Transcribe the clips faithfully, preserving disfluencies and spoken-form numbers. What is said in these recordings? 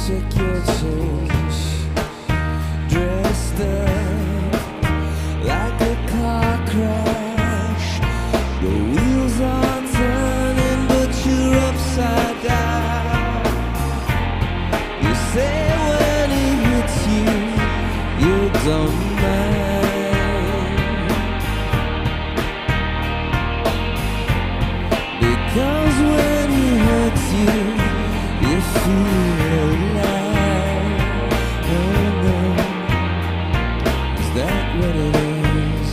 take your change. Dressed up like a car crash. The wheels are turning, but you're upside down. You say when he hits you, you don't mind, because when he hurts you, you feel alive. Oh no, is that what it is?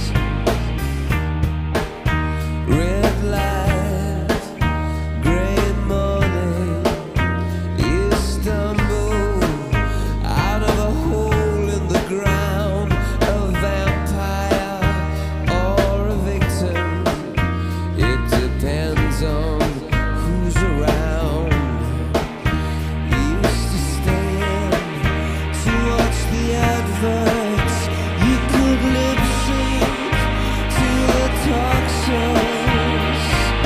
Red light, grey morning, you stumble out of a hole in the ground, a vampire or a victim. It depends on who's around. You used to stand to watch the adverts. You could lip sync to the talk shows.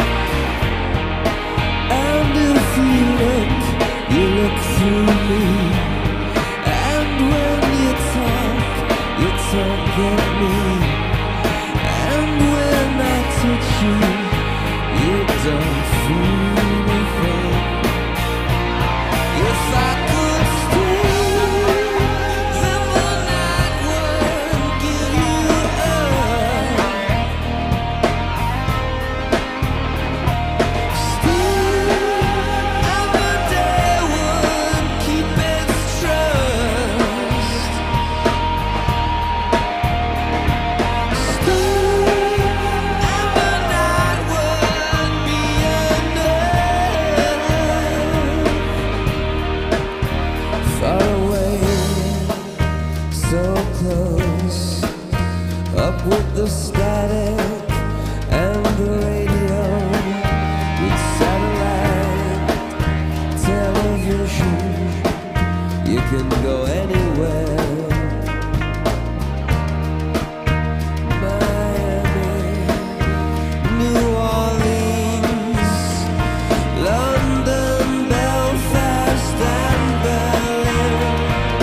And if you look, you look through me. And when you talk, you talk at me. And when I touch you, you don't feel anything. If I could stay, then the night wouldn't give you up. Stay, and the day would keep its trust. Stay, and the night would be enough. Far away, so close, up with the static and the radio, with satellite television, you can go anywhere. Miami, New Orleans, London, Belfast and Berlin.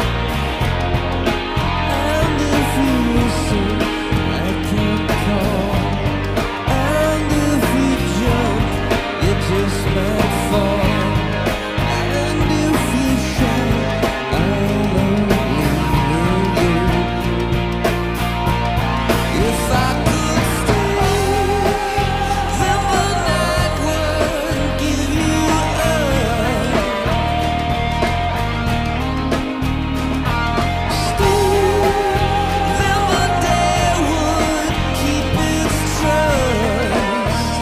And if you listen, I can call. And if you jump, you just might fall. And if you shout, I'll only hear you. If I could stay, then the night wouldn't give you up. Stay, then the day would keep its trust.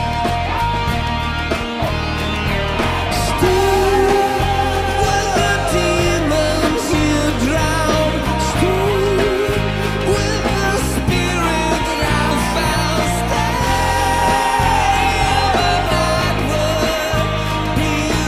Stay with the demons you drown. Stay with the spirit I found. Stay, the night would be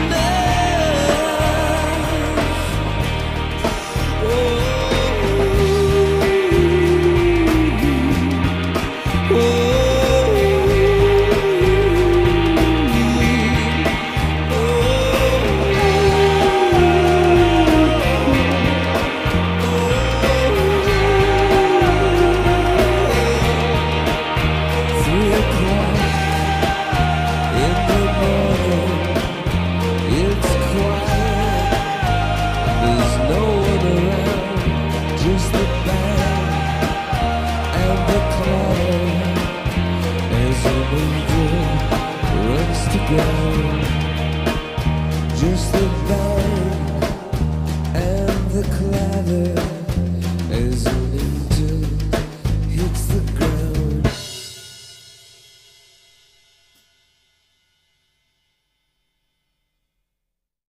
Three o'clock in the morning, it's quiet, there's no one around, just the band and the cloud as an angel runs to ground. Just the band and the clatter